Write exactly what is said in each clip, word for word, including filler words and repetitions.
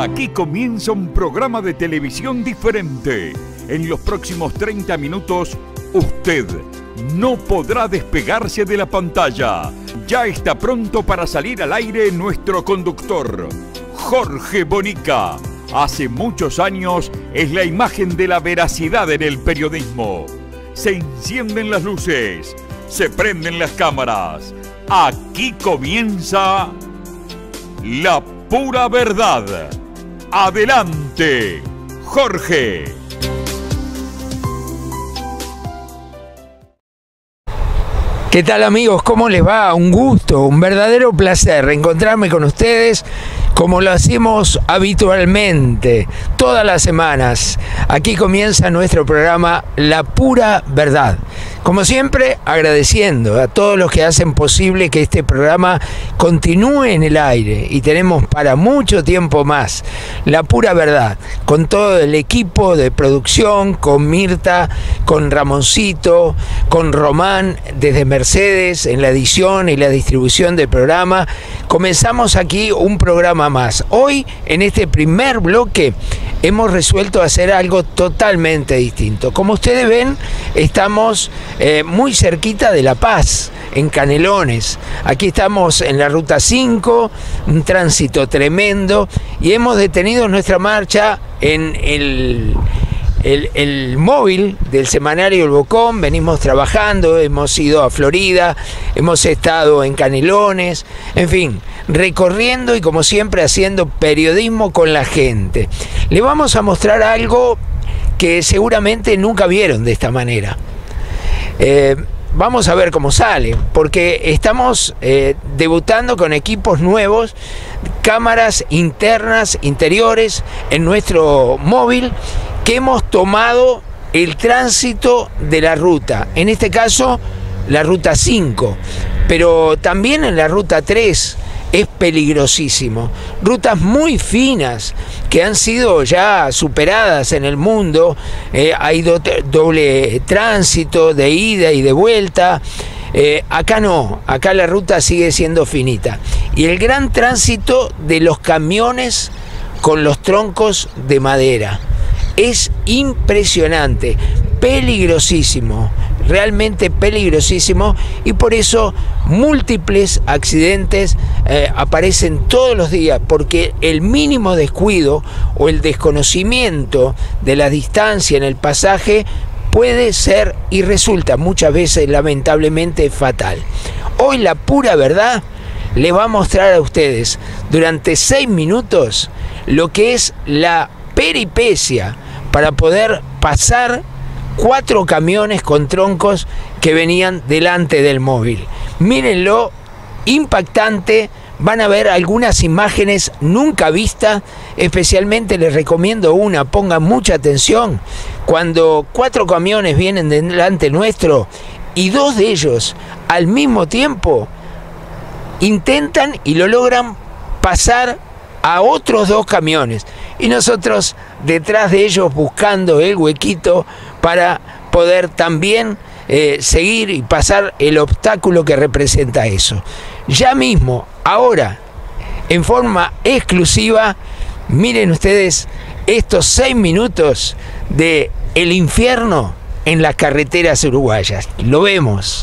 Aquí comienza un programa de televisión diferente. En los próximos treinta minutos, usted no podrá despegarse de la pantalla. Ya está pronto para salir al aire nuestro conductor, Jorge Bonica. Hace muchos años es la imagen de la veracidad en el periodismo. Se encienden las luces, se prenden las cámaras. Aquí comienza La Pura Verdad. Adelante, Jorge. ¿Qué tal, amigos? ¿Cómo les va? Un gusto, un verdadero placer reencontrarme con ustedes como lo hacemos habitualmente, todas las semanas. Aquí comienza nuestro programa La Pura Verdad. Como siempre, agradeciendo a todos los que hacen posible que este programa continúe en el aire y tenemos para mucho tiempo más La Pura Verdad, con todo el equipo de producción, con Mirta, con Ramoncito, con Román desde Mercedes en la edición y la distribución del programa. Comenzamos aquí un programa más. Hoy, en este primer bloque, hemos resuelto hacer algo totalmente distinto. Como ustedes ven, estamos eh, muy cerquita de La Paz, en Canelones. Aquí estamos en la ruta cinco, un tránsito tremendo, y hemos detenido nuestra marcha en el... El, el móvil del semanario El Bocón. Venimos trabajando, hemos ido a Florida, hemos estado en Canelones, en fin, recorriendo y como siempre haciendo periodismo con la gente. Le vamos a mostrar algo que seguramente nunca vieron de esta manera. Eh, Vamos a ver cómo sale, porque estamos eh, debutando con equipos nuevos, cámaras internas, interiores, en nuestro móvil, que hemos tomado el tránsito de la ruta, en este caso la ruta cinco, pero también en la ruta tres. Es peligrosísimo. Rutas muy finas que han sido ya superadas en el mundo. Eh, hay do doble tránsito de ida y de vuelta. Eh, acá no, acá la ruta sigue siendo finita. Y el gran tránsito de los camiones con los troncos de madera. Es impresionante, peligrosísimo, realmente peligrosísimo, y por eso múltiples accidentes eh, aparecen todos los días, porque el mínimo descuido o el desconocimiento de la distancia en el pasaje puede ser y resulta muchas veces lamentablemente fatal. Hoy La Pura Verdad les va a mostrar a ustedes durante seis minutos lo que es la peripecia para poder pasar cuatro camiones con troncos que venían delante del móvil. Mírenlo, impactante. Van a ver algunas imágenes nunca vistas. Especialmente les recomiendo una, pongan mucha atención. Cuando cuatro camiones vienen delante nuestro y dos de ellos al mismo tiempo intentan y lo logran pasar a otros dos camiones, y nosotros detrás de ellos buscando el huequito para poder también eh, seguir y pasar el obstáculo que representa eso. Ya mismo, ahora, en forma exclusiva, miren ustedes estos seis minutos de el infierno en las carreteras uruguayas. Lo vemos.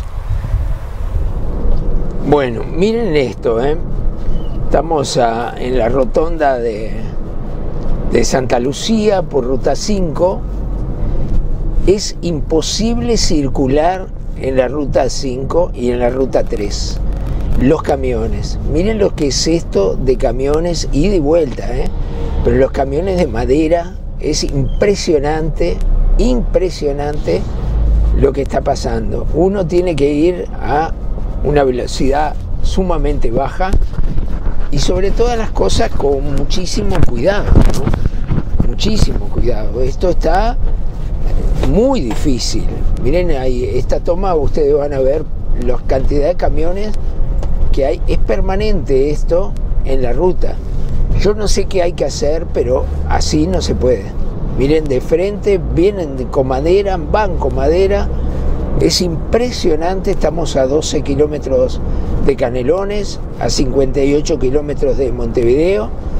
Bueno, miren esto, ¿eh? Estamos a, en la rotonda de, de Santa Lucía por ruta cinco. Es imposible circular en la ruta cinco y en la ruta tres. Los camiones, miren lo que es esto de camiones ida y vuelta, ¿eh? Pero los camiones de madera, es impresionante, impresionante lo que está pasando. Uno tiene que ir a una velocidad sumamente baja y sobre todas las cosas con muchísimo cuidado, ¿no? Muchísimo cuidado. Esto está muy difícil. Miren ahí, esta toma ustedes van a ver la cantidad de camiones que hay. Es permanente esto en la ruta. Yo no sé qué hay que hacer, pero así no se puede. Miren, de frente vienen con madera, van con madera. Es impresionante. Estamos a doce kilómetros de Canelones, a cincuenta y ocho kilómetros de Montevideo,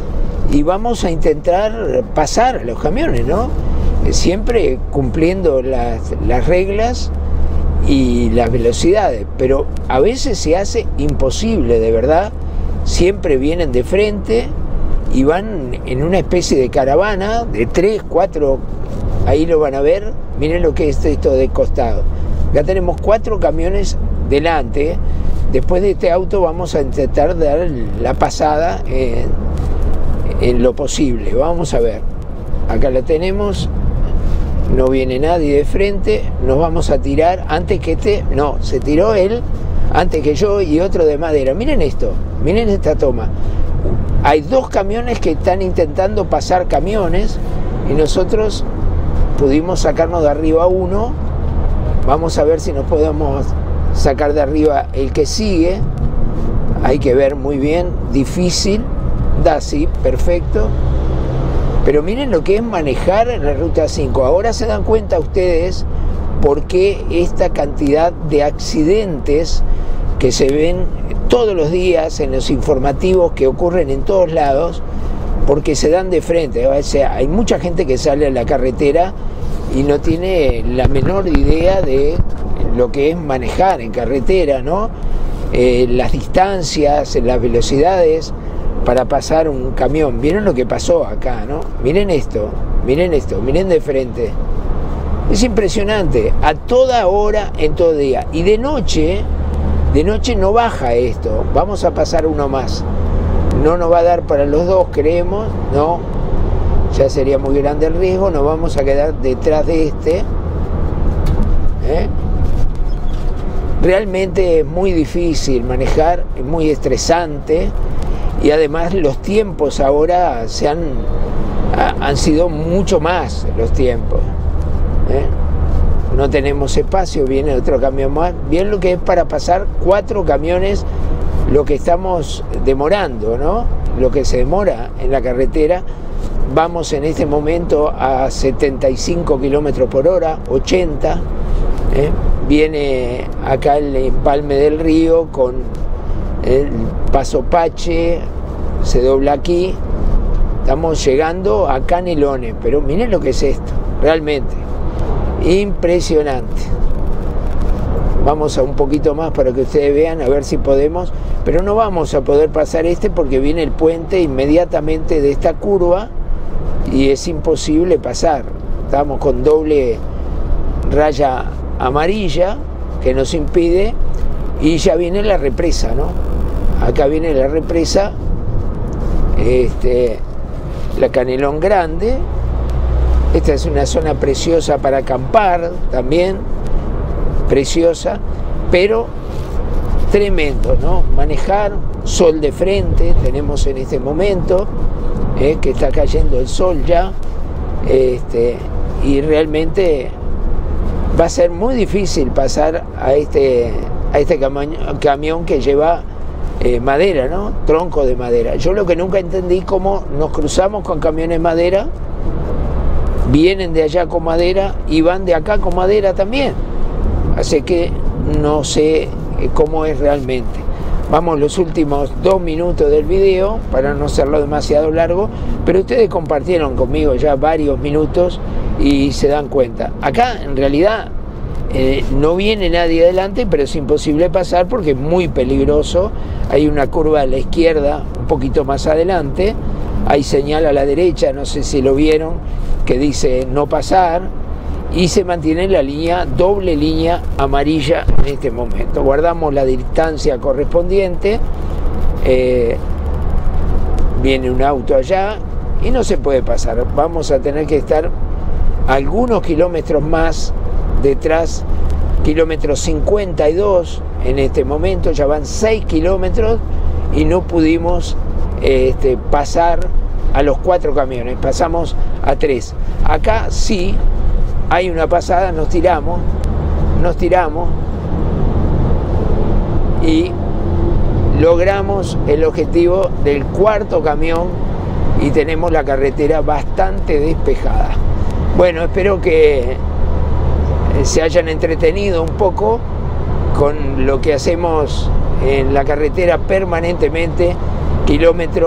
y vamos a intentar pasar a los camiones, ¿no? Siempre cumpliendo las, las reglas y las velocidades, pero a veces se hace imposible, de verdad. Siempre vienen de frente y van en una especie de caravana de tres, cuatro, ahí lo van a ver. Miren lo que es esto de costado. Acá tenemos cuatro camiones delante. Después de este auto vamos a intentar dar la pasada en, en lo posible. Vamos a ver. Acá la tenemos. No viene nadie de frente. Nos vamos a tirar antes que este. No, se tiró él antes que yo y otro de madera. Miren esto. Miren esta toma. Hay dos camiones que están intentando pasar camiones y nosotros pudimos sacarnos de arriba uno. Vamos a ver si nos podemos sacar de arriba el que sigue. Hay que ver muy bien. Difícil. Da sí, perfecto. Pero miren lo que es manejar en la ruta cinco. Ahora se dan cuenta ustedes por qué esta cantidad de accidentes que se ven todos los días en los informativos, que ocurren en todos lados, porque se dan de frente. O sea, hay mucha gente que sale a la carretera y no tiene la menor idea de lo que es manejar en carretera, ¿no? Eh, las distancias, las velocidades para pasar un camión. ¿Vieron lo que pasó acá, no? Miren esto, miren esto, miren de frente. Es impresionante, a toda hora, en todo día. Y de noche, de noche no baja esto. Vamos a pasar uno más. No nos va a dar para los dos, creemos, no. Ya sería muy grande el riesgo, nos vamos a quedar detrás de este. ¿Eh? Realmente es muy difícil manejar, es muy estresante. Y además los tiempos ahora se han, han sido mucho más los tiempos. ¿Eh? No tenemos espacio, viene otro camión más. Bien lo que es para pasar cuatro camiones, lo que estamos demorando, ¿no? Lo que se demora en la carretera. Vamos en este momento a setenta y cinco kilómetros por hora, ochenta. ¿Eh? Viene acá el empalme del río con el Paso Pache, se dobla aquí. Estamos llegando a Canelones, pero miren lo que es esto, realmente impresionante. Vamos a un poquito más para que ustedes vean, a ver si podemos, pero no vamos a poder pasar este porque viene el puente inmediatamente de esta curva y es imposible pasar. Estamos con doble raya amarilla que nos impide y ya viene la represa, ¿no? Acá viene la represa, este, la Canelón Grande. Esta es una zona preciosa para acampar también, preciosa, pero tremendo, ¿no? Manejar, sol de frente, tenemos en este momento, eh, que está cayendo el sol ya, este, y realmente va a ser muy difícil pasar a este, a este camión, camión que lleva eh, madera, ¿no? Tronco de madera. Yo lo que nunca entendí cómo nos cruzamos con camiones madera, vienen de allá con madera y van de acá con madera también. Así que no sé cómo es realmente. Vamos los últimos dos minutos del video para no hacerlo demasiado largo, pero ustedes compartieron conmigo ya varios minutos y se dan cuenta. Acá en realidad eh, no viene nadie adelante, pero es imposible pasar porque es muy peligroso. Hay una curva a la izquierda, un poquito más adelante, hay señal a la derecha, no sé si lo vieron, que dice no pasar, y se mantiene la línea, doble línea amarilla en este momento. Guardamos la distancia correspondiente, eh, viene un auto allá y no se puede pasar. Vamos a tener que estar algunos kilómetros más detrás, kilómetro cincuenta y dos en este momento, ya van seis kilómetros y no pudimos este, pasar a los cuatro camiones, pasamos a tres. Acá sí hay una pasada, nos tiramos, nos tiramos y logramos el objetivo del cuarto camión y tenemos la carretera bastante despejada. Bueno, espero que se hayan entretenido un poco con lo que hacemos en la carretera permanentemente, kilómetro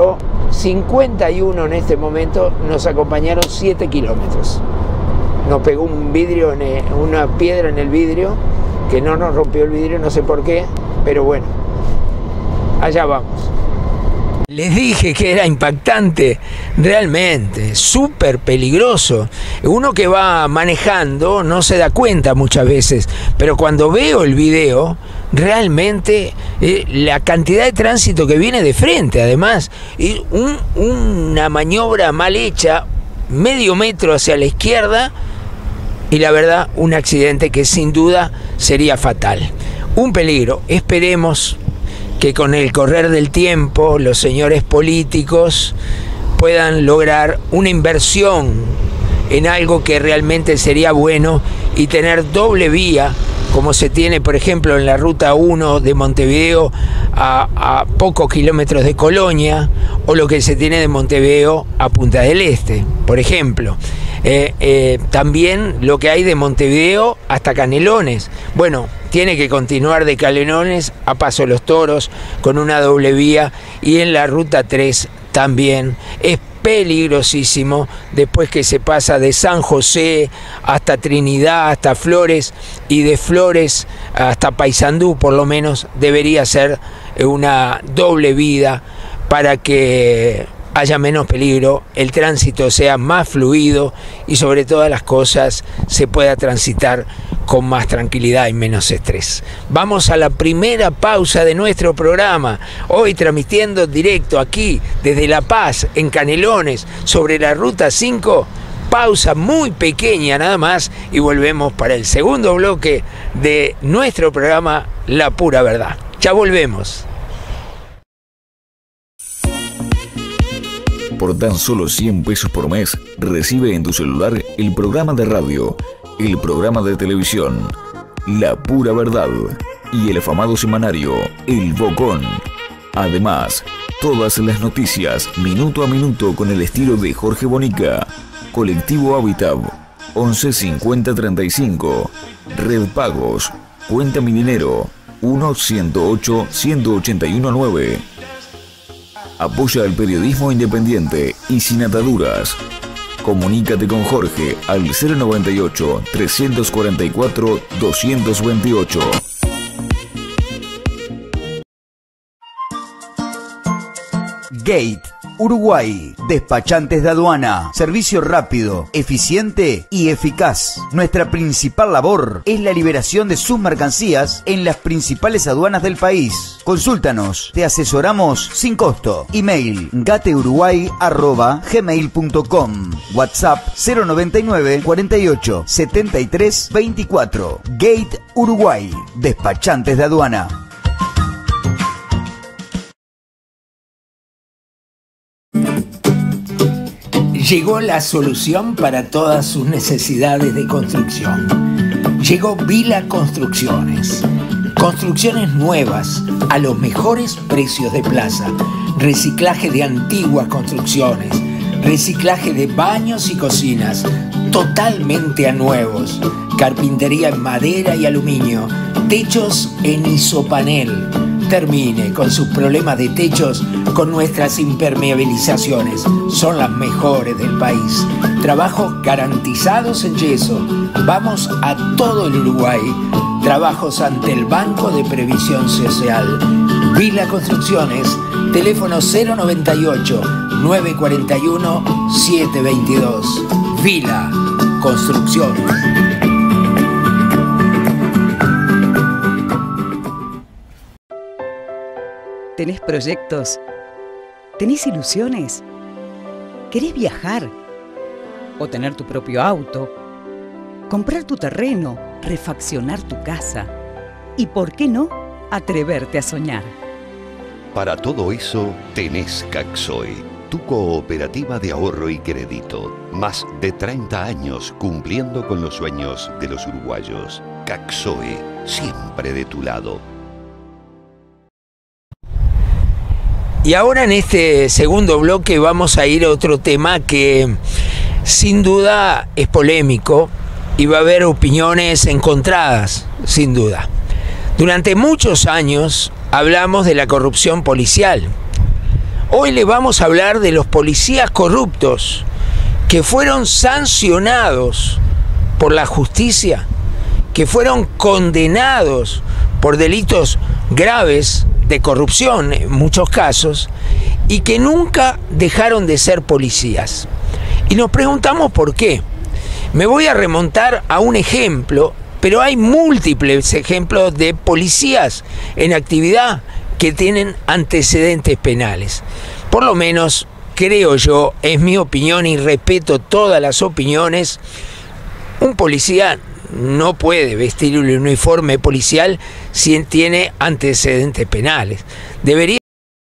cincuenta y uno en este momento, nos acompañaron siete kilómetros. Nos pegó un vidrio, en el, una piedra en el vidrio, que no nos rompió el vidrio, no sé por qué, pero bueno, allá vamos. Les dije que era impactante, realmente, súper peligroso. Uno que va manejando no se da cuenta muchas veces, pero cuando veo el video, realmente eh, la cantidad de tránsito que viene de frente, además, y un, una maniobra mal hecha, medio metro hacia la izquierda, y la verdad, un accidente que sin duda sería fatal. Un peligro, esperemos que con el correr del tiempo los señores políticos puedan lograr una inversión en algo que realmente sería bueno y tener doble vía, como se tiene por ejemplo en la ruta uno de Montevideo a, a pocos kilómetros de Colonia, o lo que se tiene de Montevideo a Punta del Este, por ejemplo. Eh, eh, también lo que hay de Montevideo hasta Canelones. Bueno, tiene que continuar de Canelones a Paso de los Toros con una doble vía, y en la ruta tres también es peligrosísimo después que se pasa de San José hasta Trinidad, hasta Flores, y de Flores hasta Paysandú. Por lo menos debería ser una doble vía para que haya menos peligro, el tránsito sea más fluido y sobre todas las cosas se pueda transitar con más tranquilidad y menos estrés. Vamos a la primera pausa de nuestro programa, hoy transmitiendo directo aquí desde La Paz, en Canelones, sobre la ruta cinco. Pausa muy pequeña nada más y volvemos para el segundo bloque de nuestro programa La Pura Verdad. Ya volvemos. Por tan solo cien pesos por mes, recibe en tu celular el programa de radio, el programa de televisión, La Pura Verdad, y el afamado semanario, El Bocón. Además, todas las noticias, minuto a minuto, con el estilo de Jorge Bonica. Colectivo Hábitat, once cincuenta treinta y cinco. Red Pagos, cuenta mi dinero, uno ciento ocho ciento ochenta y uno nueve. Apoya el periodismo independiente y sin ataduras. Comunícate con Jorge al cero noventa y ocho, trescientos cuarenta y cuatro, doscientos veintiocho. Gate Uruguay, despachantes de aduana, servicio rápido, eficiente y eficaz. Nuestra principal labor es la liberación de sus mercancías en las principales aduanas del país. Consúltanos, te asesoramos sin costo. Email gateuruguay arroba gmail punto com. WhatsApp cero noventa y nueve, cuarenta y ocho, setenta y tres, veinticuatro. Gate Uruguay, despachantes de aduana. Llegó la solución para todas sus necesidades de construcción. Llegó Vila Construcciones. Construcciones nuevas a los mejores precios de plaza. Reciclaje de antiguas construcciones. Reciclaje de baños y cocinas totalmente a nuevos. Carpintería en madera y aluminio. Techos en isopanel. Termine con sus problemas de techos con nuestras impermeabilizaciones. Son las mejores del país. Trabajos garantizados en yeso. Vamos a todo el Uruguay. Trabajos ante el Banco de Previsión Social. Vila Construcciones. Teléfono cero noventa y ocho, nueve cuarenta y uno, siete veintidós. Vila Construcciones. ¿Tenés proyectos? ¿Tenés ilusiones? ¿Querés viajar? ¿O tener tu propio auto? ¿Comprar tu terreno? ¿Refaccionar tu casa? ¿Y por qué no atreverte a soñar? Para todo eso tenés Caxoe, tu cooperativa de ahorro y crédito. Más de treinta años cumpliendo con los sueños de los uruguayos. Caxoe, siempre de tu lado. Y ahora en este segundo bloque vamos a ir a otro tema que sin duda es polémico y va a haber opiniones encontradas, sin duda. Durante muchos años hablamos de la corrupción policial. Hoy le vamos a hablar de los policías corruptos que fueron sancionados por la justicia, que fueron condenados por delitos graves de corrupción en muchos casos, y que nunca dejaron de ser policías. Y nos preguntamos por qué. Me voy a remontar a un ejemplo, pero hay múltiples ejemplos de policías en actividad que tienen antecedentes penales. Por lo menos, creo yo, es mi opinión y respeto todas las opiniones, un policía no puede vestir un uniforme policial si tiene antecedentes penales. Debería